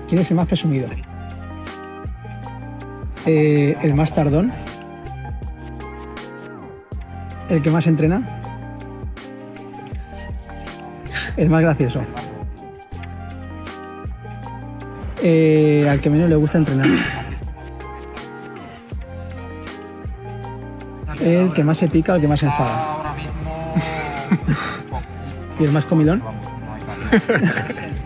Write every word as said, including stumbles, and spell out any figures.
¿Quién es el más presumido? Eh, ¿El más tardón? ¿El que más entrena? ¿El más gracioso? Eh, ¿Al que menos le gusta entrenar? ¿El que más se pica o el que más se enfada? ¿Y el más comilón?